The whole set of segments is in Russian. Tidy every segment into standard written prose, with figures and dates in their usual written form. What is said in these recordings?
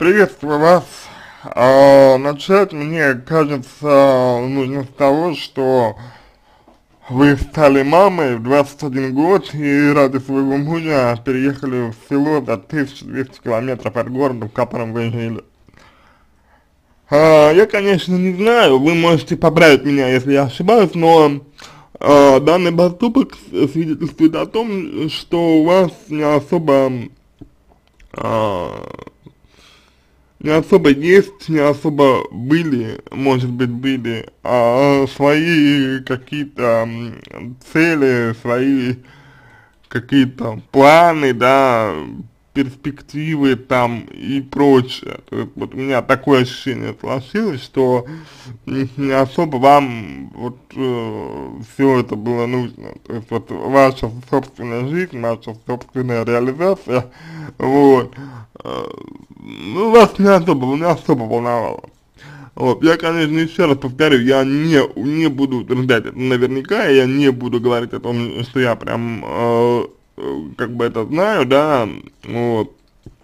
Приветствую вас. Начать, мне кажется, нужно с того, что вы стали мамой в 21 год и ради своего мужа переехали в село за 1200 километров от города, в котором вы жили. Я, конечно, не знаю, вы можете поправить меня, если я ошибаюсь, но данный поступок свидетельствует о том, что у вас а, не особо есть, не особо были, может быть, были свои какие-то цели, свои какие-то планы, да, перспективы там и прочее. То есть вот у меня такое ощущение сложилось, что не особо вам вот все это было нужно. То есть вот ваша собственная жизнь, ваша собственная реализация, вот, ну, вас не особо волновало. Вот, я, конечно, еще раз повторю, я не буду утверждать это наверняка, я не буду говорить о том, что я прям, как бы это знаю, да, вот,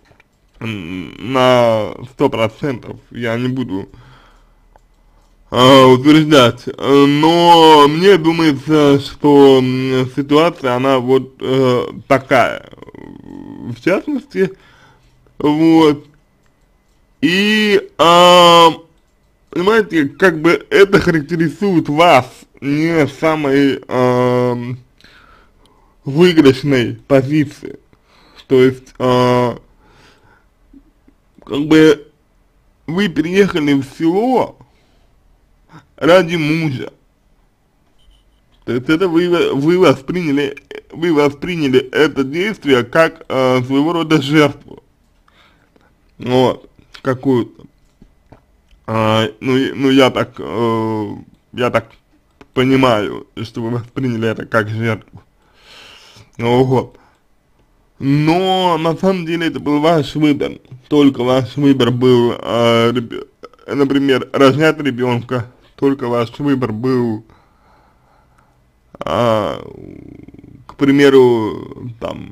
на 100% я не буду утверждать, но мне думается, что ситуация, она вот такая, в частности, вот, и, понимаете, как бы это характеризует вас не самой выигрышной позиции. То есть, как бы вы переехали в село ради мужа. То есть это вы восприняли это действие как своего рода жертву. Вот, какую-то. Ну я так понимаю, что вы восприняли это как жертву. Ну, вот. Но на самом деле это был ваш выбор. Только ваш выбор был, например, рожать ребенка. Только ваш выбор был, к примеру, там,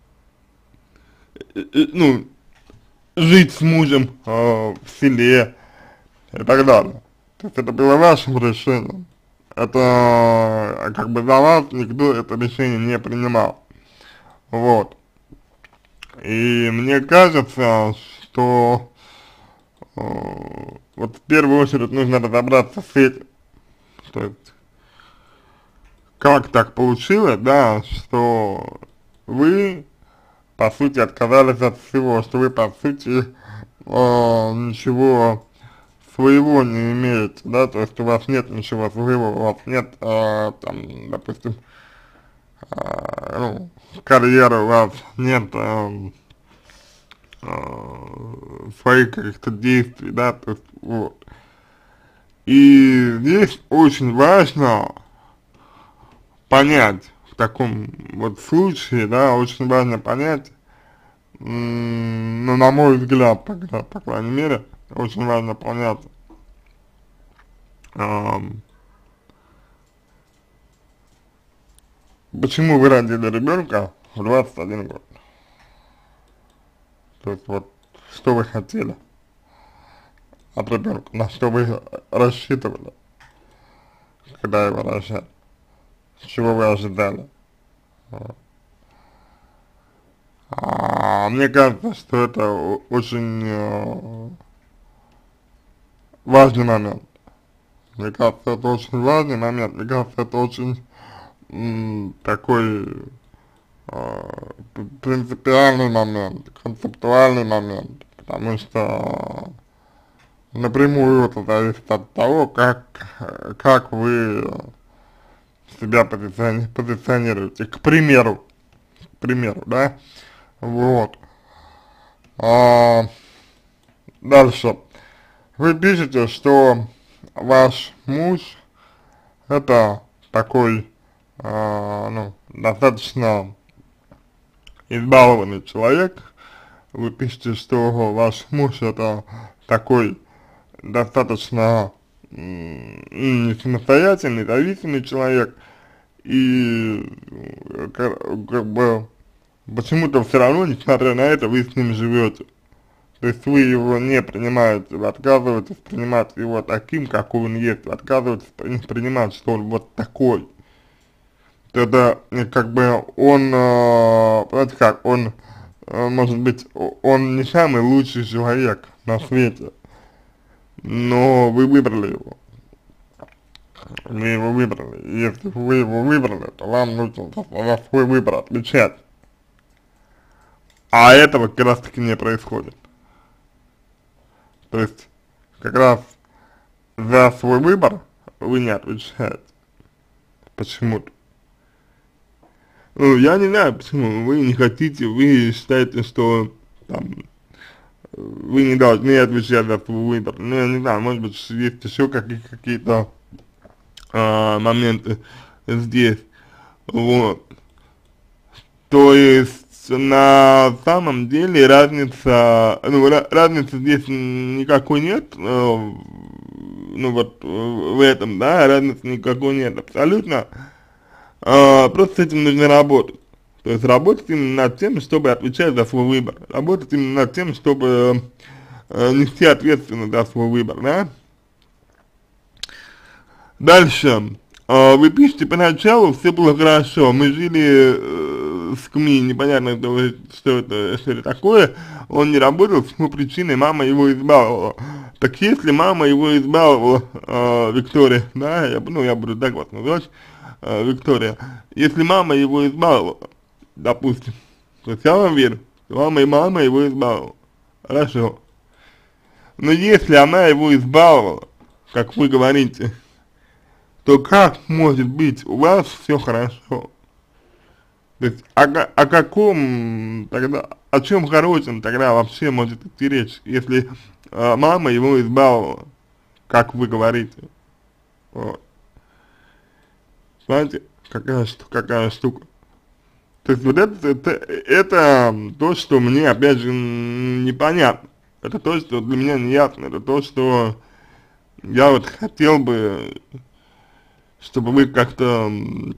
ну, жить с мужем в селе и так далее. То есть это было вашим решением. Это как бы за вас никто это решение не принимал. Вот. И мне кажется, что вот в первую очередь нужно разобраться с этим. То есть, как так получилось, да, что вы, по сути, отказались от всего, что вы, по сути, ничего своего не имеете, да, то есть у вас нет ничего своего, у вас нет, там, допустим, ну, карьеры, у вас нет своих каких-то действий, да, то есть, вот. И здесь очень важно понять, в таком вот случае, да, очень важно понять, ну, на мой взгляд, по крайней мере, очень важно понять, почему вы родили ребенка в 21 год. То есть вот, что вы хотели от ребенка, на что вы рассчитывали, когда его рожали, чего вы ожидали. Вот. Мне кажется, что это очень важный момент. Мне кажется, это очень важный момент. Мне кажется, это очень такой принципиальный момент, концептуальный момент, потому что напрямую это зависит от того, как вы себя позиционируете, к примеру, да, вот. Дальше. Вы пишете, что ваш муж это такой, ну, достаточно избалованный человек. Вы пишете, что ваш муж это такой достаточно не самостоятельный, зависимый человек, и как бы почему-то все равно, несмотря на это, вы с ним живете. То есть вы его не принимаете, вы отказываетесь принимать его таким, какой он есть, вы отказываетесь принимать, что он вот такой. Это как бы он, понимаете как, он, может быть, он не самый лучший человек на свете, но вы выбрали его. Вы его выбрали. Если вы его выбрали, то вам нужно за свой выбор отвечать. А этого как раз таки не происходит. То есть, как раз за свой выбор вы не отвечаете. Почему-то. Ну, я не знаю, почему вы не хотите, вы считаете, что там вы не должны отвечать за свой выбор. Ну, я не знаю, может быть, есть еще какие-то моменты здесь. Вот. То есть, на самом деле, разницы здесь никакой нет, ну вот, в этом, да, разницы никакой нет, абсолютно, просто с этим нужно работать. То есть, работать именно над тем, чтобы отвечать за свой выбор, работать именно над тем, чтобы нести ответственность за свой выбор, да. Дальше. Вы пишете, поначалу все было хорошо, мы жили с КМИ, непонятно, что это такое, он не работал, с его причиной мама его избавила. Так если мама его избавила, Виктория, да, я буду так вас называть, Виктория, если мама его избавила, допустим, то есть я вам верю, что мама его избавила, хорошо. Но если она его избавила, как вы говорите, то как может быть у вас все хорошо? То есть о каком тогда, о чем хорошем тогда вообще может идти речь, если мама его избавила, как вы говорите? Вот. Знаете, какая штука? То есть вот это то, что мне опять же непонятно. Это то, что для меня не ясно. Это то, что я вот хотел бы, чтобы вы как-то,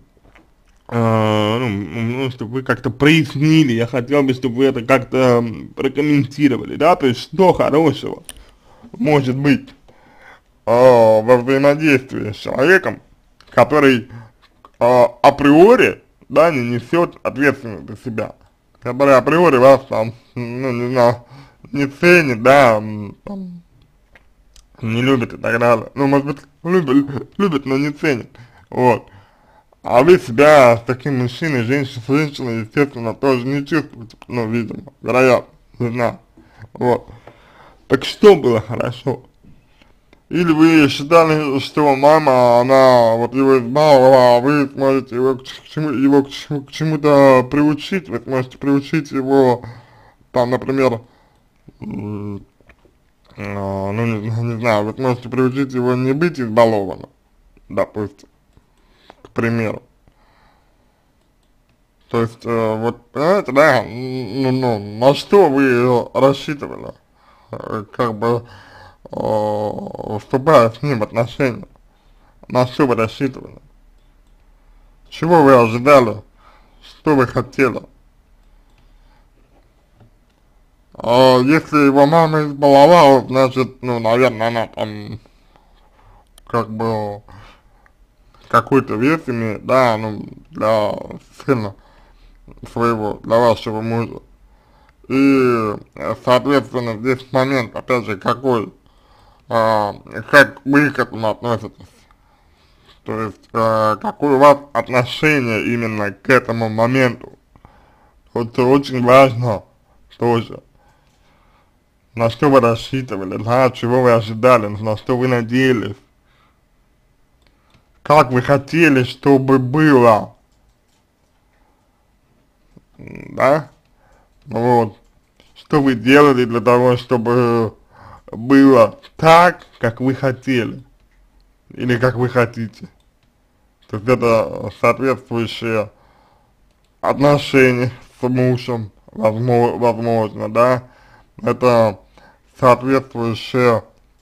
чтобы вы как-то прояснили, я хотел бы, чтобы вы это как-то прокомментировали, да, то есть что хорошего может быть во взаимодействии с человеком, который априори, да, не несет ответственность за себя, который априори вас там, ну, не знаю, не ценит, да, там, не любит и так далее. Ну, может быть, любит, но не ценит. Вот. А вы себя с таким мужчиной, женщиной, естественно, тоже не чувствуете, ну, видимо, вероятно, не знаю. Вот. Так что было хорошо? Или вы считали, что мама, она вот его избавила, а вы сможете его к чему-то приучить, вы сможете приучить его, там, например, ну, не знаю, вы сможете приучить его не быть избалованным, допустим, к примеру. То есть, вот, понимаете, да, на что вы рассчитывали, как бы, вступая с ним в отношения, на что вы рассчитывали, чего вы ожидали, что вы хотели. Если его мама избаловала, значит, ну, наверное, она там, как бы, какой-то вес имеет, да, ну, для сына своего, для вашего мужа. И, соответственно, здесь момент, опять же, какой, как вы к этому относитесь. То есть, какое у вас отношение именно к этому моменту. Это очень важно тоже. На что вы рассчитывали, да, чего вы ожидали, на что вы надеялись. Как вы хотели, чтобы было. Да? Вот. Что вы делали для того, чтобы было так, как вы хотели. Или как вы хотите. То есть это соответствующие отношения с мужем, возможно, да. Это соответствующее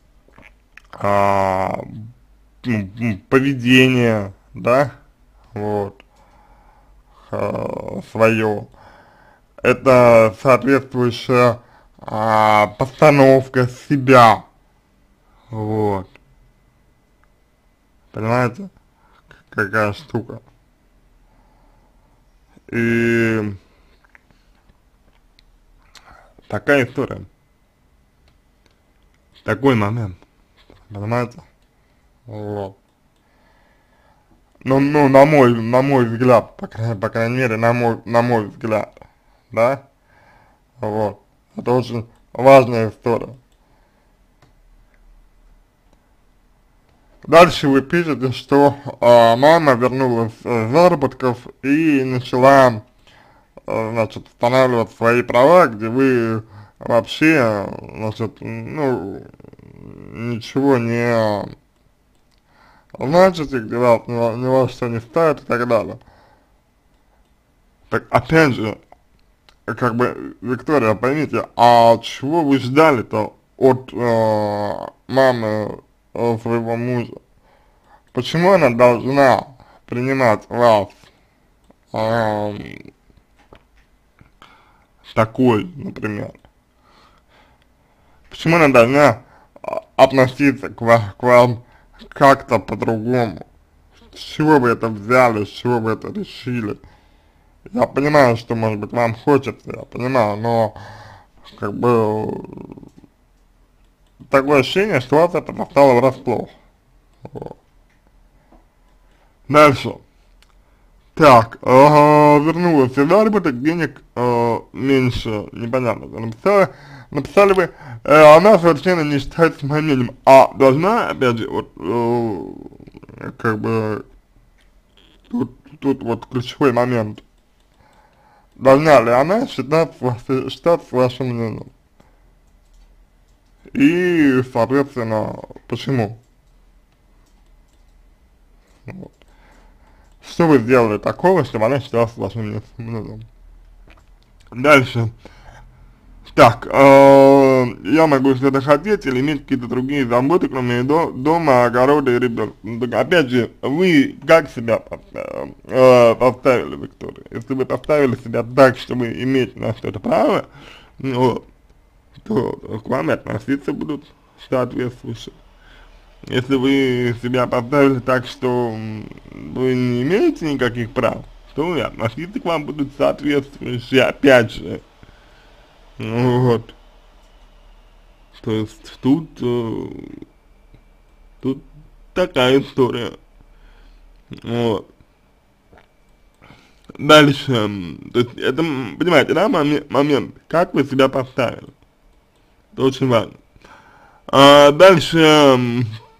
поведение, да, вот, свое. Это соответствующее постановка себя, вот, понимаете, какая штука, и такая история, такой момент, понимаете, вот. Ну, на мой взгляд, по крайней мере, на мой взгляд, да, вот, это очень важная история. Дальше вы пишете, что мама вернулась с заработков и начала, значит, устанавливать свои права, где вы вообще, значит, ну, ничего не значите, где вас ни во что не ставят и так далее. Так, опять же, как бы, Виктория, поймите, а чего вы ждали-то от мамы своего мужа? Почему она должна принимать вас такой, например? Почему она должна относиться к вам как-то по-другому? С чего вы это взяли, с чего вы это решили? Я понимаю, что, может быть, вам хочется, я понимаю, но, как бы, такое ощущение, что вас это застало врасплох. Вот. Дальше. Так, вернулась из заработок, денег меньше, непонятно. Написали вы, она совершенно не считается моим мнением. А должна, опять же, вот, как бы, тут вот ключевой момент. Должна ли она считаться вашим мнением? И, соответственно, почему? Вот. Что вы сделали такого, чтобы она считалась вашим мнением? Дальше. Так, я могу что-то хотеть или иметь какие-то другие заботы, кроме дома, огорода и ребенка. Ну, так, опять же, вы как себя поставили, Виктория? Если вы поставили себя так, чтобы иметь на что-то право, ну, то к вам и относиться будут соответствующе. Если вы себя поставили так, что вы не имеете никаких прав, то и относиться к вам будут соответствующие, опять же. Ну вот. То есть тут такая история. Вот. Дальше, то есть это, понимаете, да, момент, как вы себя поставили. Это очень важно. Дальше,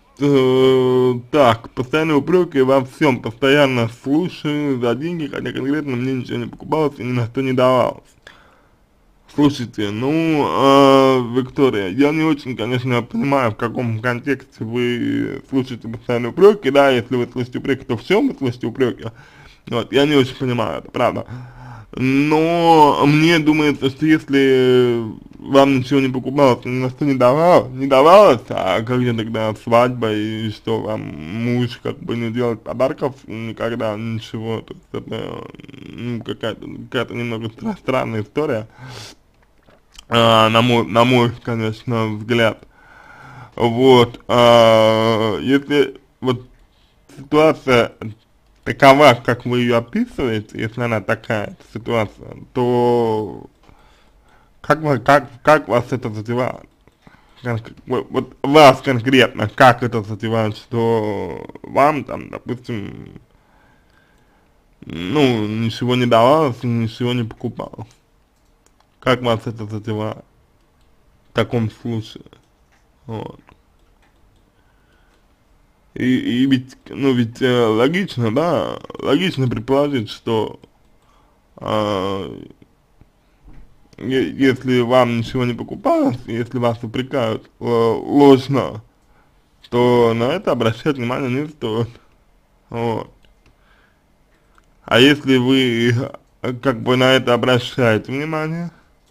так, постоянные упреки во всем, постоянно слушаю за деньги, хотя конкретно мне ничего не покупалось и ни на что не давалось. Слушайте, ну, Виктория, я не очень, конечно, понимаю, в каком контексте вы слушаете постоянные упреки, да, если вы слышите упреки, то в чем вы слышите упреки, вот, я не очень понимаю, это правда. Но мне думается, что если вам ничего не покупалось, ни на что не давалось, а как же тогда свадьба и что вам муж как бы не делает подарков никогда, ничего, то есть это ну, какая-то немного странная история, на мой, конечно, взгляд. Вот, если вот ситуация такова, как вы ее описываете, если она такая ситуация, то как вас это задевает? Вот вас конкретно, как это задевает, что вам там, допустим, ну, ничего не давалось, ничего не покупалось. Как вас это задевает в таком случае? Вот. И ведь, ну ведь логично, да, логично предположить, что если вам ничего не покупалось, если вас упрекают ложно, то на это обращать внимание не стоит. Вот. А если вы как бы на это обращаете внимание,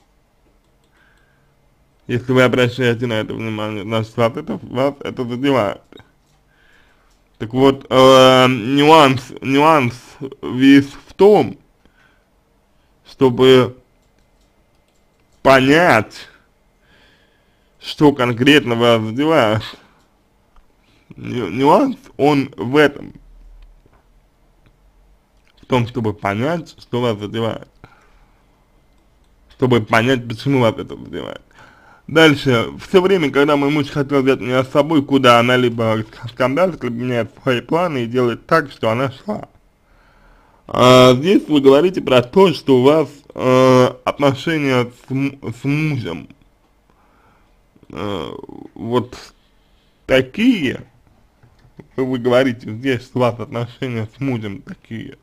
если вы обращаете на это внимание, значит вас это задевает. Так вот, нюанс весь в том, чтобы понять, что конкретно вас задевает. Нюанс, он в этом, в том, чтобы понять, что вас задевает, чтобы понять, почему вас это задевает. Дальше, все время, когда мой муж хотел взять меня с собой, куда она либо скандалит, либо меняет свои планы и делает так, что она шла. Здесь вы говорите про то, что у вас отношения с мужем вот такие, вы говорите здесь, что у вас отношения с мужем такие,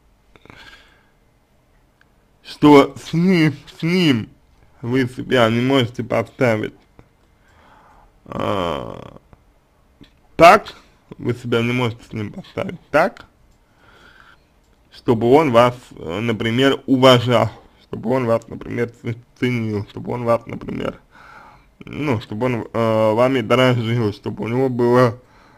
что с ним вы себя не можете поставить так, вы себя не можете с ним поставить так, чтобы он вас, например, уважал, чтобы он вас, например, ценил, чтобы он вас, например, ну, чтобы он вами дорожил, чтобы у него было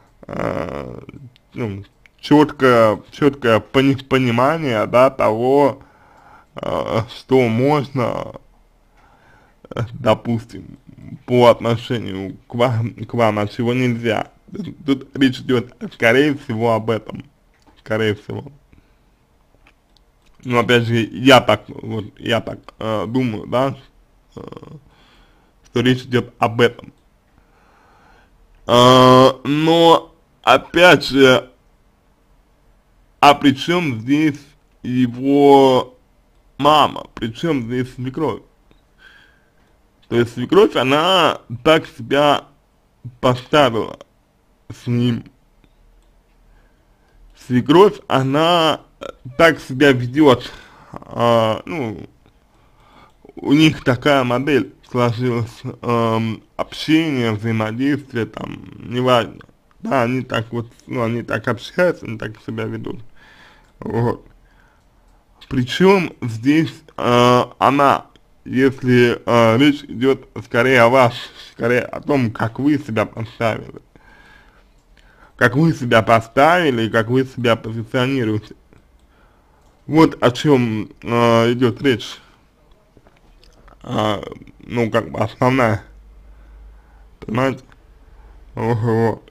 ну, четкое понимание, да, того, что можно, допустим, по отношению к вам, а чего нельзя. Тут речь идет, скорее всего, об этом, скорее всего. Но опять же, я так думаю, да, что речь идет об этом. Но, опять же, а при чем здесь его мама, при чем здесь свекровь? То есть свекровь, она так себя поставила с ним. Свекровь, она так себя ведет, ну, у них такая модель сложилась, общение, взаимодействие, там, неважно, да, они так вот, ну, они так общаются, они так себя ведут, вот. Причем здесь она, если речь идет скорее о вас, скорее о том, как вы себя поставили, и как вы себя позиционируете. Вот о чем идет речь, ну, как бы основная, понимаете? Вот.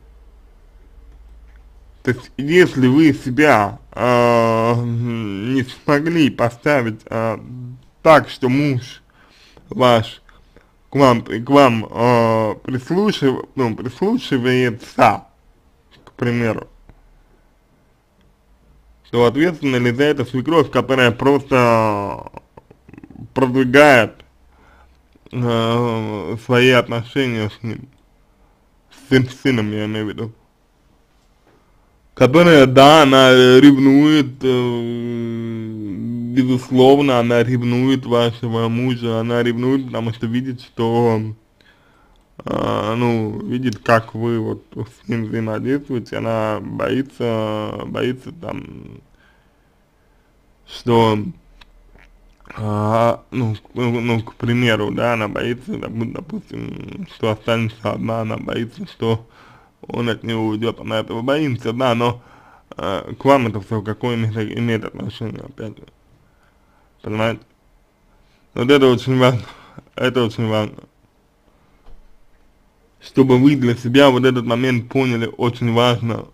То есть, если вы себя не смогли поставить так, что муж ваш к вам прислушивается, к примеру, то ответственна ли за это свекровь, которая просто продвигает свои отношения с ним, с сыном, я имею в виду, которая, да, она ревнует, безусловно, она ревнует вашего мужа, она ревнует, потому что видит, что, ну, видит, как вы вот с ним взаимодействуете, она боится там, что, ну, к примеру, да, она боится, допустим, что останется одна, она боится, что он от него уйдет, она этого боится, да, но к вам это все какое имеет отношение, опять же, понимаете? Вот это очень важно, чтобы вы для себя вот этот момент поняли, очень важно.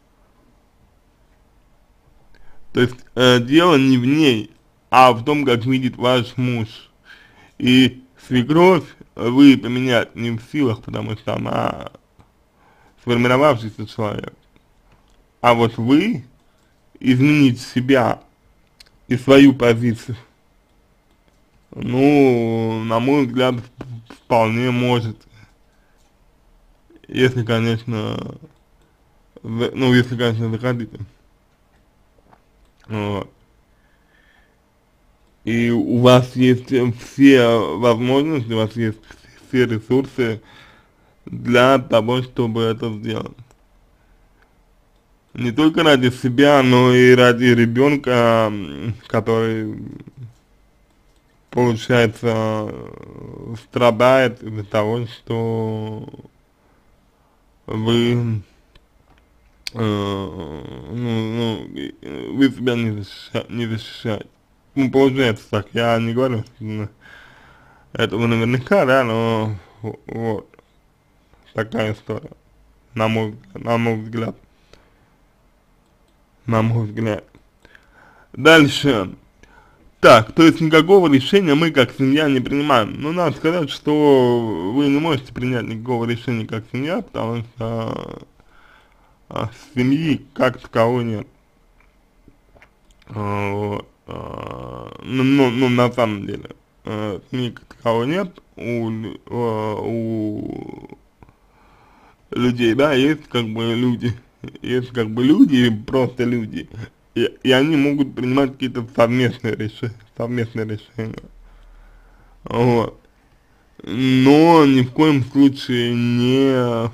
То есть дело не в ней, а в том, как видит ваш муж. И свекровь вы поменять не в силах, потому что она сформировавшийся человек. А вот вы изменить себя и свою позицию, ну, на мой взгляд, вполне может. Если, конечно, захотите. Вот. И у вас есть все возможности, у вас есть все ресурсы для того, чтобы это сделать. Не только ради себя, но и ради ребенка, который, получается, страдает из-за того, что вы, вы себя не защищаете. Ну, получается так, я не говорю, что этого наверняка, да, но вот. такая история, на мой взгляд, на мой взгляд. Дальше. Так, то есть никакого решения мы как семья не принимаем. Ну, надо сказать, что вы не можете принять никакого решения как семья, потому что семьи как таковой нет. Вот, ну, на самом деле, семьи как таковой нет у людей, да, есть как бы люди, просто люди, и они могут принимать какие-то совместные решения, вот, но ни в коем случае не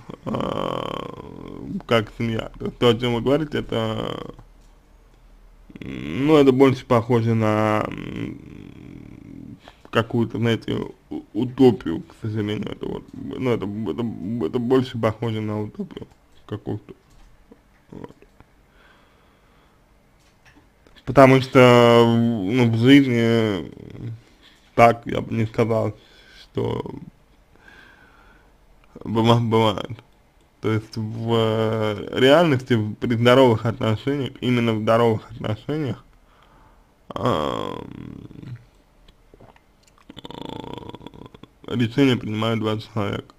как семья. То есть то, о чем вы говорите, это, ну, это больше похоже на какую-то, знаете, утопию, к сожалению, это вот, ну, это больше похоже на утопию какую-то, вот. Потому что, ну, в жизни так я бы не сказал, что бывает. То есть в реальности, при здоровых отношениях, именно в здоровых отношениях, решение принимают два человека.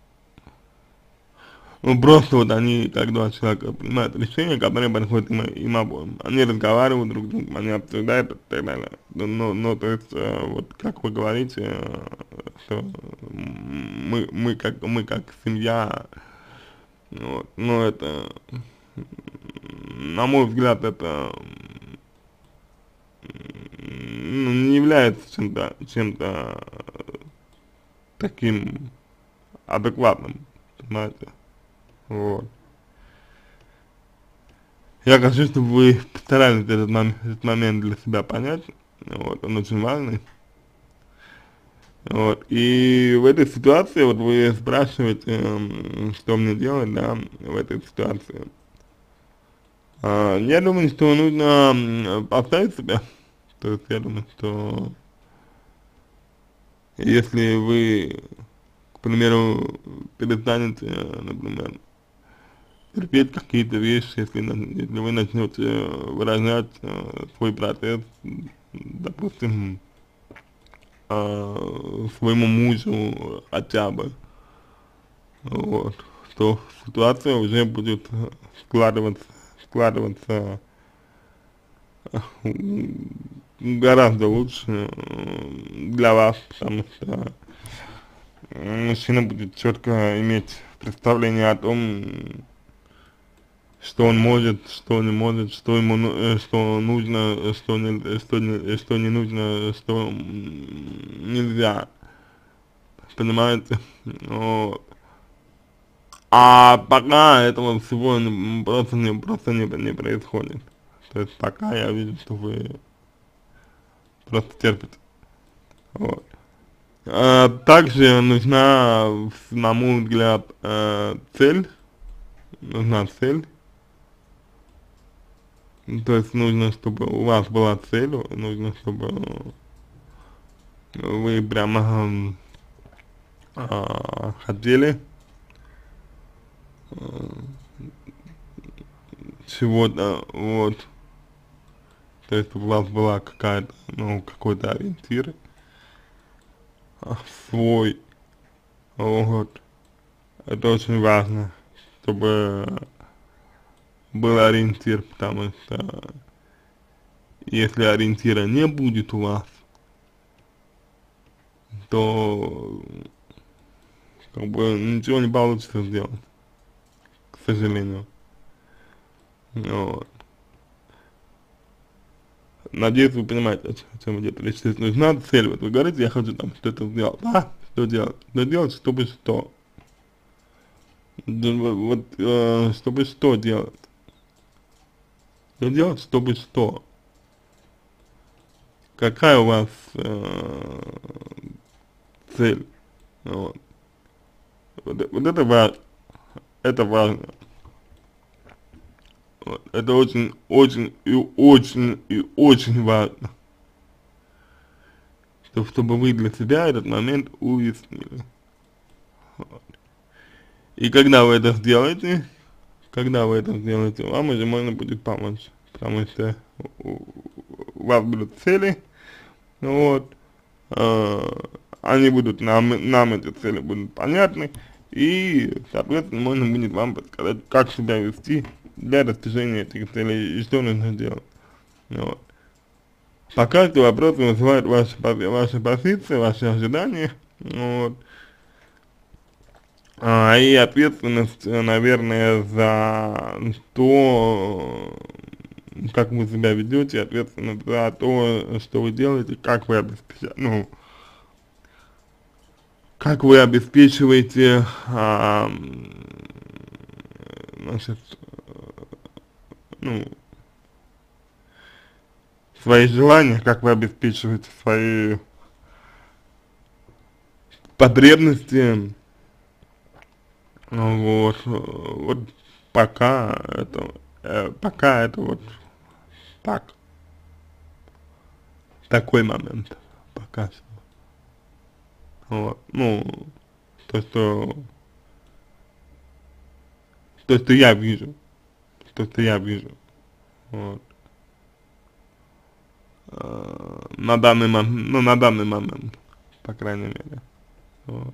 Ну, просто вот они, как два человека, принимают решения, которые подходят им обоим. Они разговаривают друг с другом, они обсуждают и так далее. Ну, то есть, вот как вы говорите, что мы как семья, вот, ну, это, на мой взгляд, это, ну, не является чем-то таким адекватным, понимаете, вот. Я хочу, чтобы вы постарались этот момент для себя понять, вот, он очень важный, вот, и в этой ситуации, вот вы спрашиваете, что мне делать, да, в этой ситуации. Я думаю, что нужно поставить себя, то есть я думаю, что если вы, к примеру, перестанете, например, терпеть какие-то вещи, если вы начнете выражать свой протест, допустим, своему мужу хотя бы, вот, то ситуация уже будет складываться гораздо лучше для вас, потому что мужчина будет четко иметь представление о том, что он может, что не может, что ему что нужно, что не нужно, что нельзя, понимаете? Вот. А пока этого всего просто не происходит. То есть пока я вижу, что вы просто терпите. Вот. Также нужна, на мой взгляд, нужна цель. То есть нужно, чтобы у вас была цель, нужно, чтобы вы прямо хотели чего-то, вот. То есть у вас была какая-то, ну, какой-то ориентир свой, вот. Это очень важно, чтобы был ориентир, потому что если ориентира не будет у вас, то как бы ничего не получится сделать, к сожалению. Вот. Надеюсь, вы понимаете, о чем идет речь. То есть нужна цель. Вот вы говорите, я хочу там что-то сделать. Да, что делать? Что делать, чтобы что? Вот, чтобы что делать? Что делать, чтобы что? Какая у вас цель? Вот. Вот это важно. Вот. Это очень важно. Чтобы вы для себя этот момент уяснили. Вот. И когда вы это сделаете, вам уже можно будет помочь, потому что у у вас будут цели, вот, э, они будут, нам эти цели будут понятны, и, соответственно, можно будет вам подсказать, как себя вести для достижения этих целей и что нужно делать, вот. Пока что вопросы вызывают ваши позиции, ваши ожидания, вот, и ответственность, наверное, за то, как вы себя ведете, ответственность за то, что вы делаете, как вы обеспечиваете, ну, как вы обеспечиваете, значит, ну, свои желания, как вы обеспечиваете свои потребности, вот пока это вот так, такой момент, пока что, вот, ну, то, что, то, что я вижу, вот, на данный момент, по крайней мере, вот.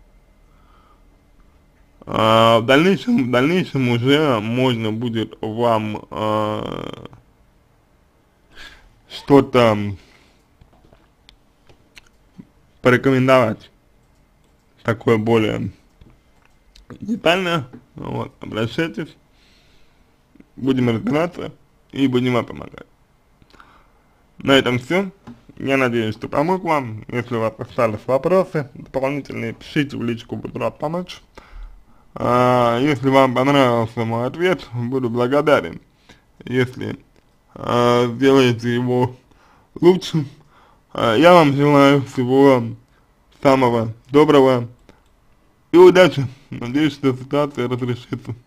В дальнейшем уже можно будет вам, что-то порекомендовать, такое более детальное, вот, обращайтесь, будем разбираться и будем вам помогать. На этом все. Я надеюсь, что помог вам. Если у вас остались вопросы дополнительные, пишите в личку, буду рад помочь. Если вам понравился мой ответ, буду благодарен, если сделаете его лучше. Я вам желаю всего самого доброго и удачи. Надеюсь, что ситуация разрешится.